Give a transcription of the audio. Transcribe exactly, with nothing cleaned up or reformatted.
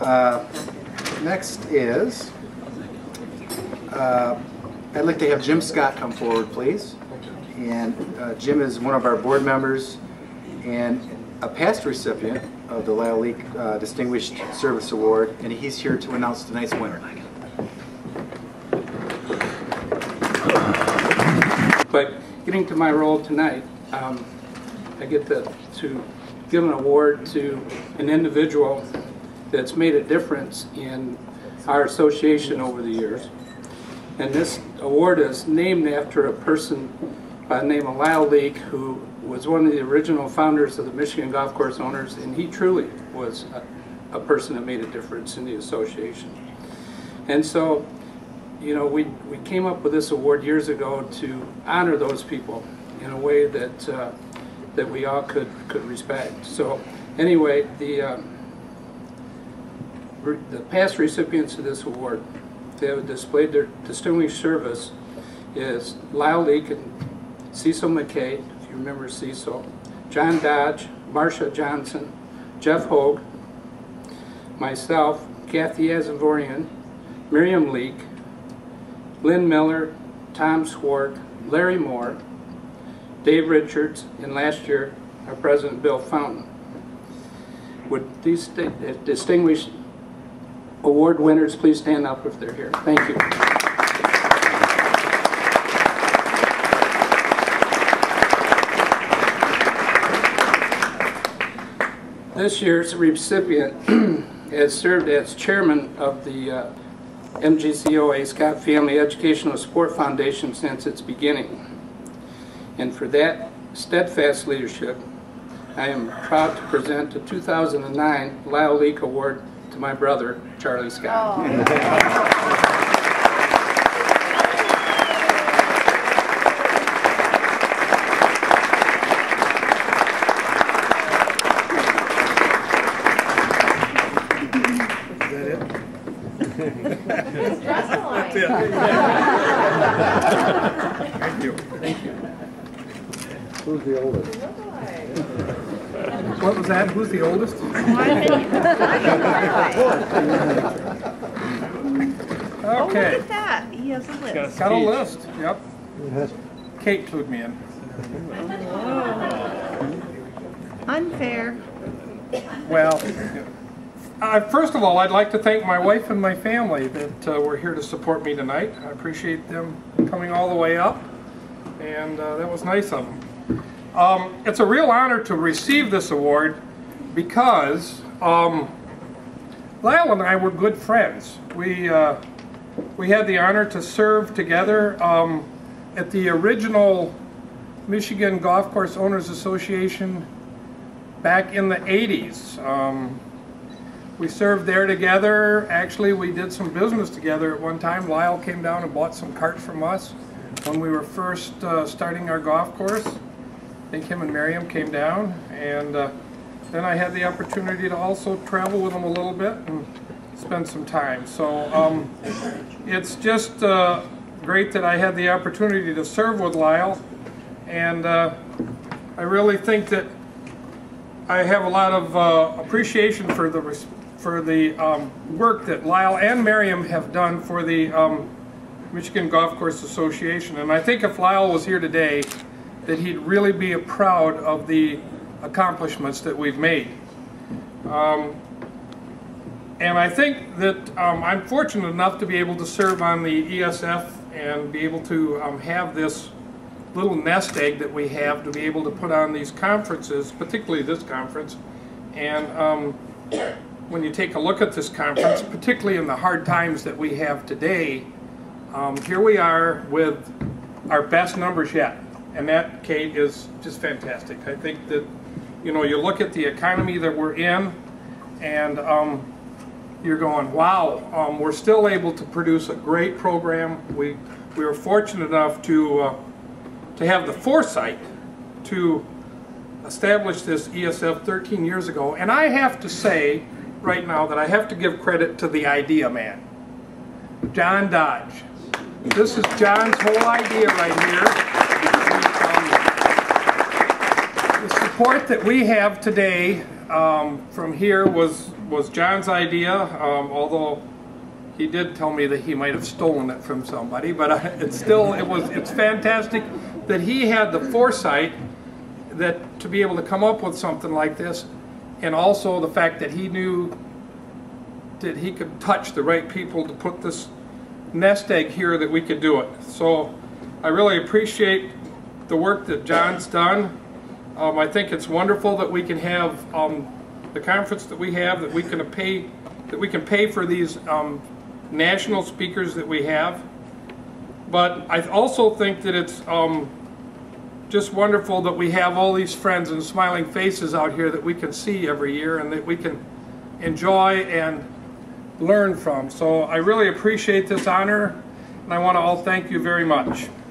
Uh, next is, uh, I'd like to have Jim Scott come forward, please. And uh, Jim is one of our board members and a past recipient of the Lyle Leak uh, Distinguished Service Award, and he's here to announce tonight's winner. But getting to my role tonight, um, I get to, to give an award to an individual that's made a difference in our association over the years. And this award is named after a person by the name of Lyle Leak, who was one of the original founders of the Michigan Golf Course Owners, and he truly was a, a person that made a difference in the association. And so, you know, we, we came up with this award years ago to honor those people in a way that uh, that we all could, could respect. So anyway, the, uh, re the past recipients of this award, they have displayed their distinguished service, is Lyle Leak and Cecil McKay, if you remember Cecil, John Dodge, Marcia Johnson, Jeff Hogue, myself, Kathy Azavorian, Miriam Leak, Lynn Miller, Tom Swart, Larry Moore, Dave Richards, and last year our President Bill Fountain. Would these distinguished award winners please stand up if they're here? Thank you. This year's recipient has served as chairman of the uh, M G C O A Scott Family Educational Support Foundation since its beginning. And for that steadfast leadership, I am proud to present the two thousand nine Lyle Leak Award to my brother, Charlie Scott. Oh. That's it. Thank you. Thank you. Who's the oldest? What was that? Who's the oldest? Oh, look Okay. at that. He has a list. Got a list. Yep. Kate clued me in. Unfair. Well, uh, first of all, I'd like to thank my wife and my family that uh, were here to support me tonight. I appreciate them coming all the way up, and uh, that was nice of them. Um, it's a real honor to receive this award because um, Lyle and I were good friends. We, uh, we had the honor to serve together um, at the original Michigan Golf Course Owners Association back in the eighties. Um, we served there together. Actually, we did some business together at one time. Lyle came down and bought some carts from us when we were first uh, starting our golf course. I think him and Miriam came down, and uh, then I had the opportunity to also travel with them a little bit and spend some time. So um, it's just uh, great that I had the opportunity to serve with Lyle, and uh, I really think that I have a lot of uh, appreciation for the for the um, work that Lyle and Miriam have done for the um, Michigan Golf Course Association. And I think if Lyle was here today, that he'd really be proud of the accomplishments that we've made. Um, and I think that um, I'm fortunate enough to be able to serve on the E S F and be able to um, have this little nest egg that we have to be able to put on these conferences, particularly this conference. And um, when you take a look at this conference, particularly in the hard times that we have today, um, here we are with our best numbers yet. And that, Kate, is just fantastic. I think that, you know, you look at the economy that we're in, and um, you're going, wow, um, we're still able to produce a great program. We, we were fortunate enough to, uh, to have the foresight to establish this E S F thirteen years ago. And I have to say right now that I have to give credit to the idea man, John Dodge. This is John's whole idea right here. The support that we have today um, from here was was John's idea, um, although he did tell me that he might have stolen it from somebody, but I, it's still, it was, it's fantastic that he had the foresight that to be able to come up with something like this, and also the fact that he knew that he could touch the right people to put this nest egg here, that we could do it. So I really appreciate the work that John's done. Um, I think it's wonderful that we can have um, the conference that we have, that we can pay, that we can pay for these um, national speakers that we have. But I also think that it's um, just wonderful that we have all these friends and smiling faces out here that we can see every year and that we can enjoy and learn from. So I really appreciate this honor, and I want to all thank you very much.